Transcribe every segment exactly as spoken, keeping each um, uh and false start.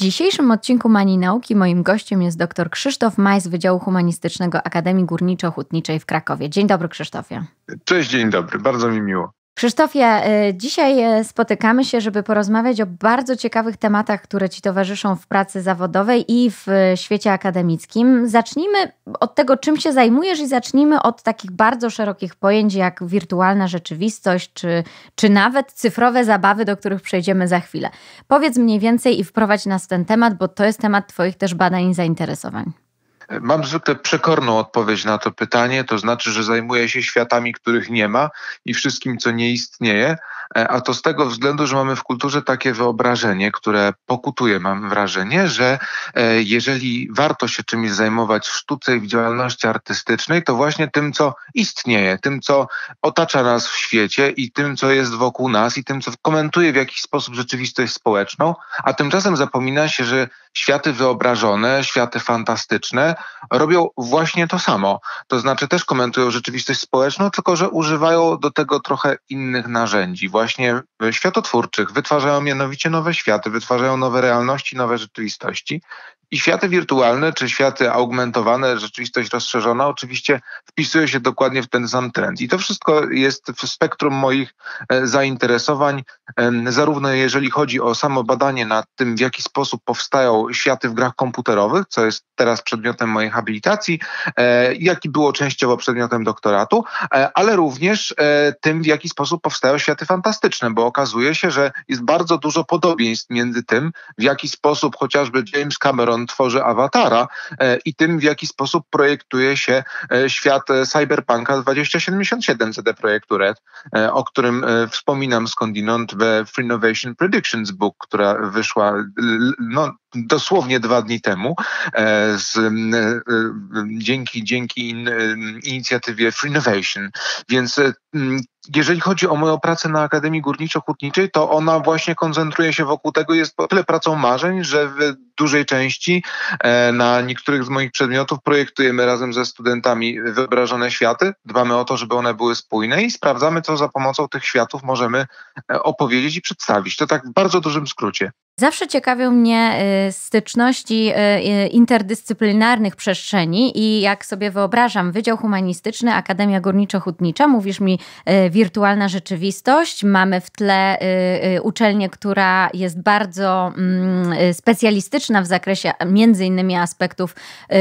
dzisiejszym odcinku Mani Nauki moim gościem jest dr Krzysztof Maj z Wydziału Humanistycznego Akademii Górniczo-Hutniczej w Krakowie. Dzień dobry, Krzysztofie. Cześć, dzień dobry. Bardzo mi miło. Krzysztofie, dzisiaj spotykamy się, żeby porozmawiać o bardzo ciekawych tematach, które Ci towarzyszą w pracy zawodowej i w świecie akademickim. Zacznijmy od tego, czym się zajmujesz i zacznijmy od takich bardzo szerokich pojęć jak wirtualna rzeczywistość, czy, czy nawet cyfrowe zabawy, do których przejdziemy za chwilę. Powiedz mniej więcej i wprowadź nas w ten temat, bo to jest temat Twoich też badań i zainteresowań. Mam zwykle przekorną odpowiedź na to pytanie, to znaczy, że zajmuję się światami, których nie ma i wszystkim, co nie istnieje, a to z tego względu, że mamy w kulturze takie wyobrażenie, które pokutuje, mam wrażenie, że jeżeli warto się czymś zajmować w sztuce i w działalności artystycznej, to właśnie tym, co istnieje, tym, co otacza nas w świecie i tym, co jest wokół nas i tym, co komentuje w jakiś sposób rzeczywistość społeczną, a tymczasem zapomina się, że światy wyobrażone, światy fantastyczne robią właśnie to samo. To znaczy też komentują rzeczywistość społeczną, tylko że używają do tego trochę innych narzędzi, właśnie światotwórczych. Wytwarzają mianowicie nowe światy, wytwarzają nowe realności, nowe rzeczywistości. I światy wirtualne, czy światy augmentowane, rzeczywistość rozszerzona oczywiście wpisuje się dokładnie w ten sam trend. I to wszystko jest w spektrum moich zainteresowań, zarówno jeżeli chodzi o samo badanie nad tym, w jaki sposób powstają światy w grach komputerowych, co jest teraz przedmiotem mojej habilitacji, jak i było częściowo przedmiotem doktoratu, ale również tym, w jaki sposób powstają światy fantastyczne, bo okazuje się, że jest bardzo dużo podobieństw między tym, w jaki sposób chociażby James Cameron tworzy Awatara i tym, w jaki sposób projektuje się świat Cyberpunka dwieście siedemdziesiąt siedem C D Projektu Red, o którym wspominam skądinąd we Freenovation Predictions Book, która wyszła no, dosłownie dwa dni temu z, dzięki, dzięki in, inicjatywie Freenovation. Więc jeżeli chodzi o moją pracę na Akademii Górniczo-Hutniczej, to ona właśnie koncentruje się wokół tego, jest o tyle pracą marzeń, że w dużej części na niektórych z moich przedmiotów projektujemy razem ze studentami wyobrażone światy, dbamy o to, żeby one były spójne i sprawdzamy, co za pomocą tych światów możemy opowiedzieć i przedstawić. To tak w bardzo dużym skrócie. Zawsze ciekawią mnie styczności interdyscyplinarnych przestrzeni i jak sobie wyobrażam Wydział Humanistyczny, Akademia Górniczo-Hutnicza, mówisz mi wirtualna rzeczywistość, mamy w tle uczelnię, która jest bardzo specjalistyczna w zakresie między innymi aspektów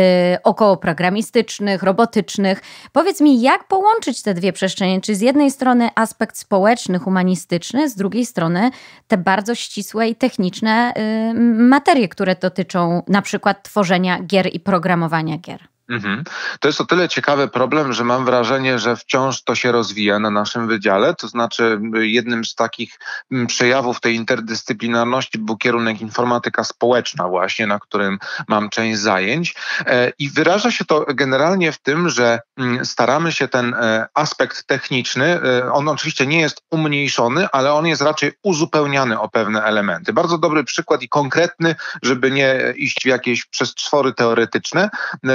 okołoprogramistycznych, robotycznych. Powiedz mi, jak połączyć te dwie przestrzenie? Czy z jednej strony aspekt społeczny, humanistyczny, z drugiej strony te bardzo ścisłe i techniczne materie, które dotyczą na przykład tworzenia gier i programowania gier. Mhm. To jest o tyle ciekawy problem, że mam wrażenie, że wciąż to się rozwija na naszym wydziale. To znaczy jednym z takich przejawów tej interdyscyplinarności był kierunek informatyka społeczna właśnie, na którym mam część zajęć. I wyraża się to generalnie w tym, że staramy się ten aspekt techniczny, on oczywiście nie jest umniejszony, ale on jest raczej uzupełniany o pewne elementy. Bardzo dobry przykład i konkretny, żeby nie iść w jakieś przestwory teoretyczne,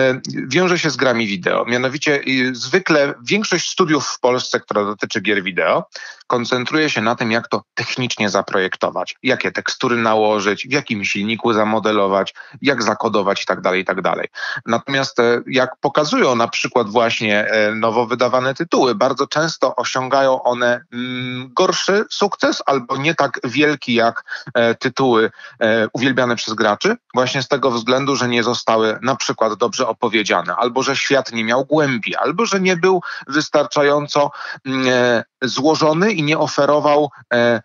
wiąże się z grami wideo. Mianowicie zwykle większość studiów w Polsce, która dotyczy gier wideo, koncentruje się na tym, jak to technicznie zaprojektować, jakie tekstury nałożyć, w jakim silniku zamodelować, jak zakodować itd., itd. Natomiast jak pokazują na przykład właśnie nowo wydawane tytuły, bardzo często osiągają one gorszy sukces albo nie tak wielki jak tytuły uwielbiane przez graczy, właśnie z tego względu, że nie zostały na przykład dobrze opowiedziane, albo że świat nie miał głębi, albo że nie był wystarczająco e, złożony i nie oferował e,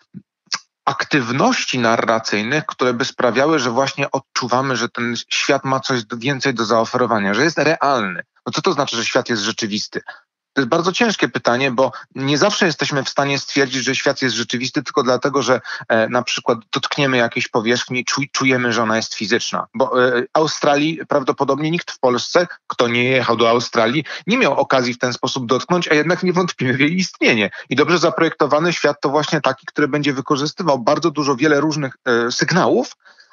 aktywności narracyjnych, które by sprawiały, że właśnie odczuwamy, że ten świat ma coś więcej do zaoferowania, że jest realny. No co to znaczy, że świat jest rzeczywisty? To jest bardzo ciężkie pytanie, bo nie zawsze jesteśmy w stanie stwierdzić, że świat jest rzeczywisty tylko dlatego, że e, na przykład dotkniemy jakiejś powierzchni i czuj, czujemy, że ona jest fizyczna. Bo e, Australii prawdopodobnie nikt w Polsce, kto nie jechał do Australii, nie miał okazji w ten sposób dotknąć, a jednak nie wątpimy w jej istnienie. I dobrze zaprojektowany świat to właśnie taki, który będzie wykorzystywał bardzo dużo, wiele różnych e, sygnałów,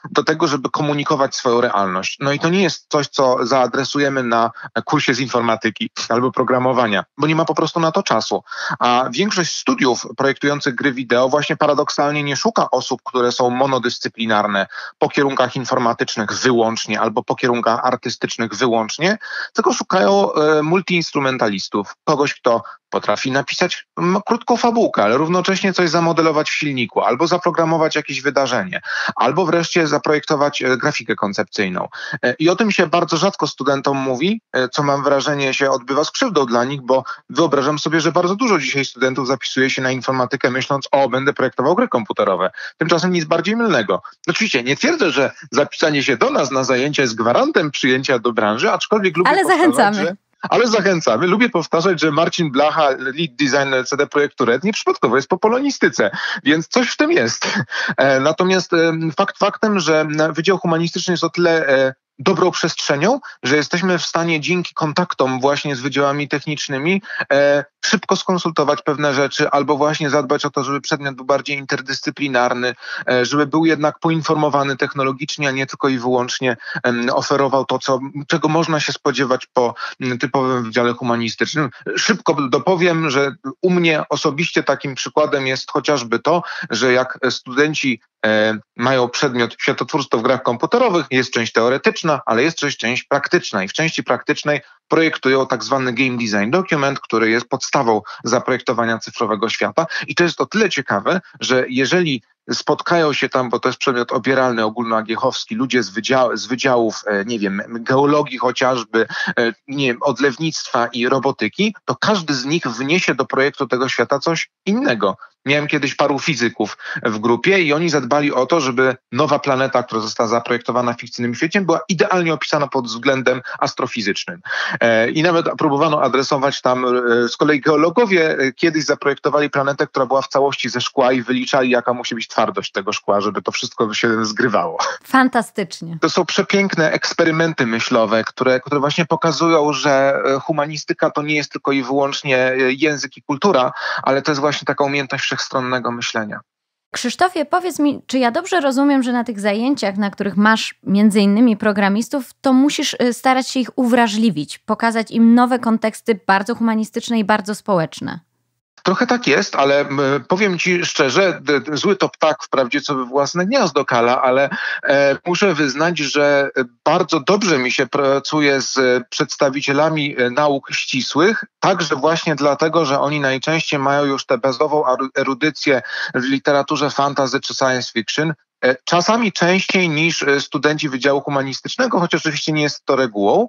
do tego, żeby komunikować swoją realność. No i to nie jest coś, co zaadresujemy na kursie z informatyki albo programowania, bo nie ma po prostu na to czasu. A większość studiów projektujących gry wideo właśnie paradoksalnie nie szuka osób, które są monodyscyplinarne po kierunkach informatycznych wyłącznie albo po kierunkach artystycznych wyłącznie, tylko szukają e, multiinstrumentalistów, kogoś, kto potrafi napisać krótką fabułkę, ale równocześnie coś zamodelować w silniku, albo zaprogramować jakieś wydarzenie, albo wreszcie zaprojektować grafikę koncepcyjną. I o tym się bardzo rzadko studentom mówi, co mam wrażenie się odbywa z krzywdą dla nich, bo wyobrażam sobie, że bardzo dużo dzisiaj studentów zapisuje się na informatykę myśląc, o, będę projektował gry komputerowe. Tymczasem nic bardziej mylnego. Oczywiście nie twierdzę, że zapisanie się do nas na zajęcia jest gwarantem przyjęcia do branży, aczkolwiek lubię Ale zachęcamy. Że Ale zachęcamy. Lubię powtarzać, że Marcin Blacha, lead designer C D Projektu Red, nieprzypadkowo jest po polonistyce, więc coś w tym jest. Natomiast fakt faktem, że Wydział Humanistyczny jest o tyle dobrą przestrzenią, że jesteśmy w stanie dzięki kontaktom właśnie z wydziałami technicznymi e, szybko skonsultować pewne rzeczy albo właśnie zadbać o to, żeby przedmiot był bardziej interdyscyplinarny, e, żeby był jednak poinformowany technologicznie, a nie tylko i wyłącznie e, oferował to, co, czego można się spodziewać po m, typowym wydziale humanistycznym. Szybko dopowiem, że u mnie osobiście takim przykładem jest chociażby to, że jak studenci e, mają przedmiot światotwórstwo w grach komputerowych, jest część teoretyczna, ale jest też część praktyczna i w części praktycznej projektują tak zwany game design document, który jest podstawą zaprojektowania cyfrowego świata i to jest o tyle ciekawe, że jeżeli spotkają się tam, bo to jest przedmiot obieralny ogólnoagiechowski, ludzie z, wydział, z wydziałów, nie wiem, geologii chociażby, nie wiem, odlewnictwa i robotyki, to każdy z nich wniesie do projektu tego świata coś innego. Miałem kiedyś paru fizyków w grupie i oni zadbali o to, żeby nowa planeta, która została zaprojektowana w fikcyjnym świecie, była idealnie opisana pod względem astrofizycznym. I nawet próbowano adresować tam, z kolei geologowie kiedyś zaprojektowali planetę, która była w całości ze szkła i wyliczali, jaka musi być twardość tego szkła, żeby to wszystko się zgrywało. Fantastycznie. To są przepiękne eksperymenty myślowe, które, które właśnie pokazują, że humanistyka to nie jest tylko i wyłącznie język i kultura, ale to jest właśnie taka umiejętność wszechstronnego myślenia. Krzysztofie, powiedz mi, czy ja dobrze rozumiem, że na tych zajęciach, na których masz między innymi programistów, to musisz starać się ich uwrażliwić, pokazać im nowe konteksty bardzo humanistyczne i bardzo społeczne? Trochę tak jest, ale powiem ci szczerze, zły to ptak wprawdzie co we własne gniazdo kala, ale e, muszę wyznać, że bardzo dobrze mi się pracuje z przedstawicielami nauk ścisłych, także właśnie dlatego, że oni najczęściej mają już tę bazową erudycję w literaturze fantasy czy science fiction, czasami częściej niż studenci Wydziału Humanistycznego, chociaż oczywiście nie jest to regułą.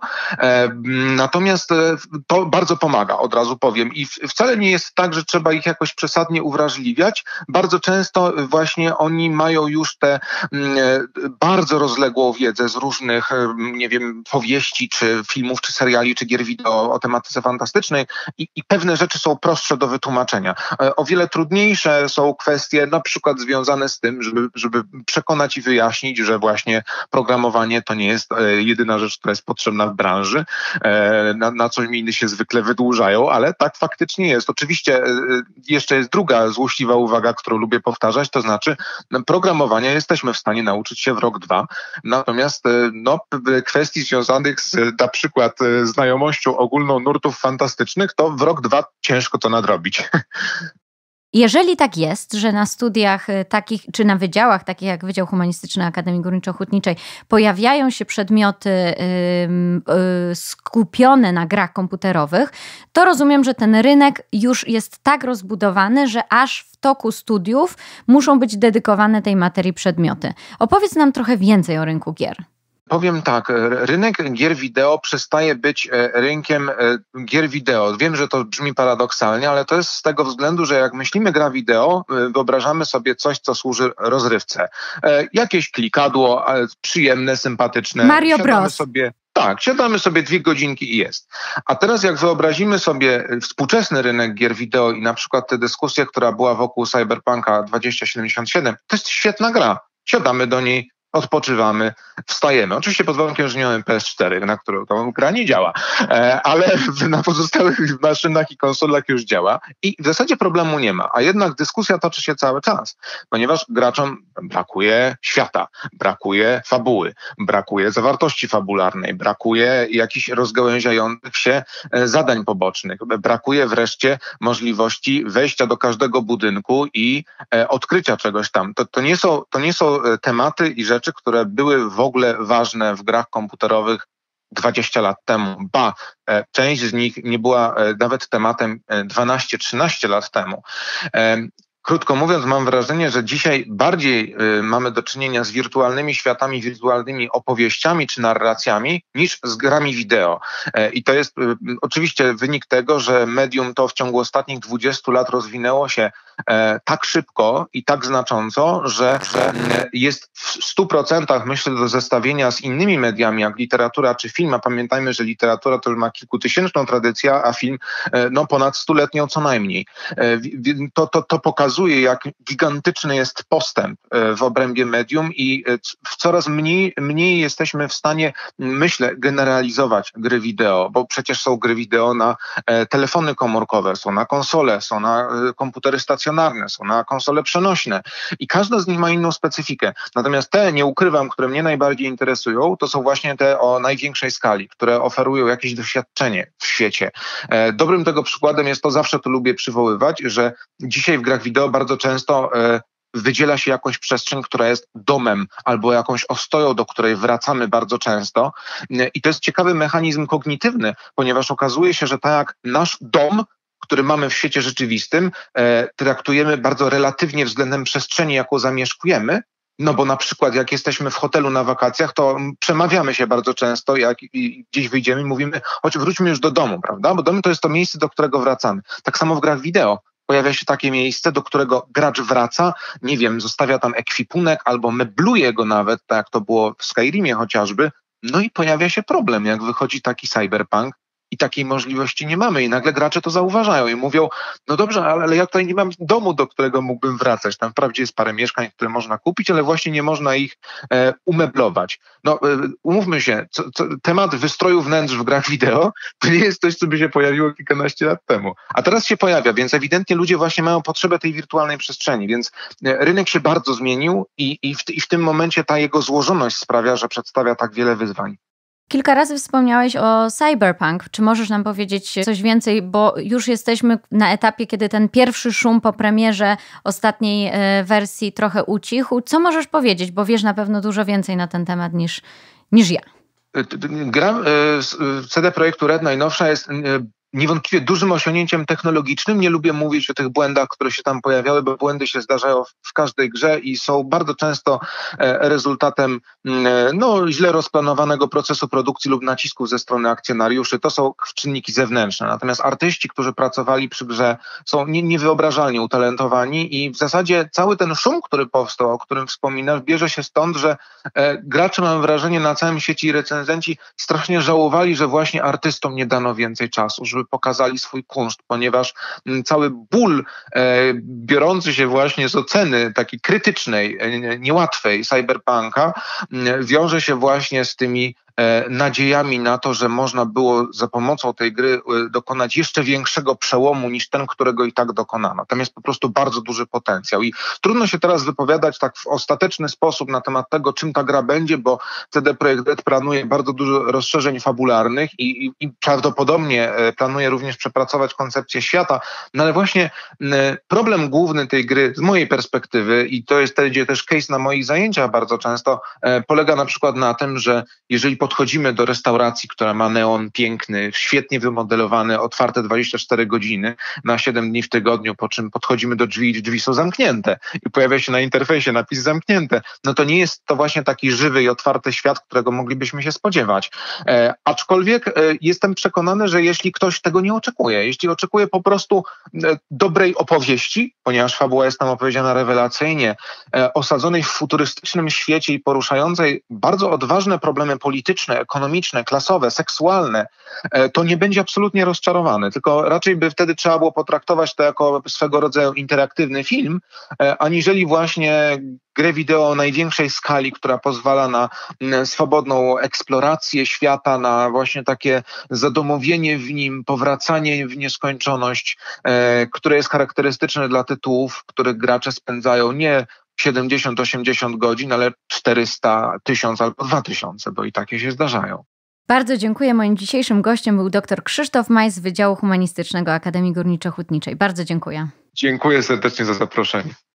Natomiast to bardzo pomaga, od razu powiem. I wcale nie jest tak, że trzeba ich jakoś przesadnie uwrażliwiać. Bardzo często właśnie oni mają już tę bardzo rozległą wiedzę z różnych, nie wiem, powieści, czy filmów, czy seriali, czy gier wideo o tematyce fantastycznej i, i pewne rzeczy są prostsze do wytłumaczenia. O wiele trudniejsze są kwestie na przykład związane z tym, żeby, żeby przekonać i wyjaśnić, że właśnie programowanie to nie jest jedyna rzecz, która jest potrzebna w branży. Na, na coś inny się zwykle wydłużają, ale tak faktycznie jest. Oczywiście jeszcze jest druga złośliwa uwaga, którą lubię powtarzać, to znaczy programowania jesteśmy w stanie nauczyć się w rok, dwa. Natomiast no, kwestii związanych z na przykład znajomością ogólną nurtów fantastycznych, to w rok, dwa ciężko to nadrobić. Jeżeli tak jest, że na studiach takich, czy na wydziałach takich jak Wydział Humanistyczny Akademii Górniczo-Hutniczej pojawiają się przedmioty yy, yy, skupione na grach komputerowych, to rozumiem, że ten rynek już jest tak rozbudowany, że aż w toku studiów muszą być dedykowane tej materii przedmioty. Opowiedz nam trochę więcej o rynku gier. Powiem tak, rynek gier wideo przestaje być rynkiem gier wideo. Wiem, że to brzmi paradoksalnie, ale to jest z tego względu, że jak myślimy gra wideo, wyobrażamy sobie coś, co służy rozrywce. Jakieś klikadło, przyjemne, sympatyczne. Mario Bros. Sobie Tak, siadamy sobie dwie godzinki i jest. A teraz jak wyobrazimy sobie współczesny rynek gier wideo i na przykład tę dyskusję, która była wokół Cyberpunka dwa tysiące siedemdziesiąt siedem, to jest świetna gra. Siadamy do niej, odpoczywamy, wstajemy. Oczywiście pod warunkiem, że nie mamy P S cztery, na którą tą gra nie działa, ale na pozostałych maszynach i konsolach już działa i w zasadzie problemu nie ma. A jednak dyskusja toczy się cały czas, ponieważ graczom brakuje świata, brakuje fabuły, brakuje zawartości fabularnej, brakuje jakichś rozgałęziających się zadań pobocznych, brakuje wreszcie możliwości wejścia do każdego budynku i odkrycia czegoś tam. To, to, nie są, to nie są tematy i rzeczy, które były w ogóle ważne w grach komputerowych dwadzieścia lat temu. Ba, część z nich nie była nawet tematem dwanaście trzynaście lat temu. Krótko mówiąc, mam wrażenie, że dzisiaj bardziej y, mamy do czynienia z wirtualnymi światami, wirtualnymi opowieściami czy narracjami niż z grami wideo. E, I to jest y, oczywiście wynik tego, że medium to w ciągu ostatnich dwudziestu lat rozwinęło się e, tak szybko i tak znacząco, że, że e, jest w stu procentach, myślę, do zestawienia z innymi mediami, jak literatura czy film. A pamiętajmy, że literatura to już ma kilkutysięczną tradycję, a film e, no ponad stuletnią co najmniej. E, to, to, to pokazuje, jak gigantyczny jest postęp w obrębie medium i w coraz mniej, mniej jesteśmy w stanie, myślę, generalizować gry wideo, bo przecież są gry wideo na telefony komórkowe, są na konsole, są na komputery stacjonarne, są na konsole przenośne i każda z nich ma inną specyfikę. Natomiast te, nie ukrywam, które mnie najbardziej interesują, to są właśnie te o największej skali, które oferują jakieś doświadczenie w świecie. Dobrym tego przykładem jest to, zawsze to lubię przywoływać, że dzisiaj w grach wideo bardzo często e, wydziela się jakąś przestrzeń, która jest domem albo jakąś ostoją, do której wracamy bardzo często. E, I to jest ciekawy mechanizm kognitywny, ponieważ okazuje się, że tak jak nasz dom, który mamy w świecie rzeczywistym, e, traktujemy bardzo relatywnie względem przestrzeni, jaką zamieszkujemy. No bo na przykład jak jesteśmy w hotelu na wakacjach, to przemawiamy się bardzo często, jak gdzieś wyjdziemy i mówimy, choć wróćmy już do domu, prawda? Bo dom to jest to miejsce, do którego wracamy. Tak samo w grach wideo. Pojawia się takie miejsce, do którego gracz wraca, nie wiem, zostawia tam ekwipunek albo mebluje go nawet, tak jak to było w Skyrimie chociażby. No i pojawia się problem, jak wychodzi taki cyberpunk i takiej możliwości nie mamy. I nagle gracze to zauważają i mówią, no dobrze, ale, ale ja tutaj nie mam domu, do którego mógłbym wracać. Tam wprawdzie jest parę mieszkań, które można kupić, ale właśnie nie można ich e, umeblować. No e, umówmy się, co, co, temat wystroju wnętrz w grach wideo to nie jest coś, co by się pojawiło kilkanaście lat temu. A teraz się pojawia, więc ewidentnie ludzie właśnie mają potrzebę tej wirtualnej przestrzeni, więc e, rynek się bardzo zmienił i, i, w, i w tym momencie ta jego złożoność sprawia, że przedstawia tak wiele wyzwań. Kilka razy wspomniałeś o cyberpunk. Czy możesz nam powiedzieć coś więcej, bo już jesteśmy na etapie, kiedy ten pierwszy szum po premierze ostatniej wersji trochę ucichł. Co możesz powiedzieć, bo wiesz na pewno dużo więcej na ten temat niż, niż ja. Gra C D Projektu Red najnowsza jest niewątpliwie dużym osiągnięciem technologicznym. Nie lubię mówić o tych błędach, które się tam pojawiały, bo błędy się zdarzają w każdej grze i są bardzo często rezultatem no, źle rozplanowanego procesu produkcji lub nacisków ze strony akcjonariuszy. To są czynniki zewnętrzne. Natomiast artyści, którzy pracowali przy grze, są nie, niewyobrażalnie utalentowani i w zasadzie cały ten szum, który powstał, o którym wspominasz, bierze się stąd, że gracze, mam wrażenie, na całym świecie i recenzenci strasznie żałowali, że właśnie artystom nie dano więcej czasu, żeby pokazali swój kunszt, ponieważ cały ból e, biorący się właśnie z oceny takiej krytycznej, e, niełatwej cyberpunka e, wiąże się właśnie z tymi e, nadziejami na to, że można było za pomocą tej gry e, dokonać jeszcze większego przełomu niż ten, którego i tak dokonano. Tam jest po prostu bardzo duży potencjał i trudno się teraz wypowiadać tak w ostateczny sposób na temat tego, czym ta gra będzie, bo C D Projekt Red planuje bardzo dużo rozszerzeń fabularnych i, i, i prawdopodobnie e, planuje również przepracować koncepcję świata, no ale właśnie e, problem główny tej gry z mojej perspektywy i to jest też case na moich zajęciach bardzo często, e, polega na przykład na tym, że jeżeli podchodzimy do restauracji, która ma neon piękny, świetnie wymodelowany, otwarte dwadzieścia cztery godziny na siedem dni w tygodniu, po czym podchodzimy do drzwi i drzwi są zamknięte i pojawia się na interfejsie napis zamknięte, no to nie jest to właśnie taki żywy i otwarty świat, którego moglibyśmy się spodziewać. E, aczkolwiek e, jestem przekonany, że jeśli ktoś tego nie oczekuje, jeśli oczekuje po prostu e, dobrej opowieści, ponieważ fabuła jest tam opowiedziana rewelacyjnie, e, osadzonej w futurystycznym świecie i poruszającej bardzo odważne problemy polityczne, polityczne, ekonomiczne, klasowe, seksualne, to nie będzie absolutnie rozczarowany, tylko raczej by wtedy trzeba było potraktować to jako swego rodzaju interaktywny film, aniżeli właśnie grę wideo o największej skali, która pozwala na swobodną eksplorację świata, na właśnie takie zadomowienie w nim, powracanie w nieskończoność, e, które jest charakterystyczne dla tytułów, w których gracze spędzają nie siedemdziesiąt osiemdziesiąt godzin, ale czterysta, tysiąc albo dwa tysiące, bo i takie się zdarzają. Bardzo dziękuję. Moim dzisiejszym gościem był dr Krzysztof Majs z Wydziału Humanistycznego Akademii Górniczo-Hutniczej. Bardzo dziękuję. Dziękuję serdecznie za zaproszenie.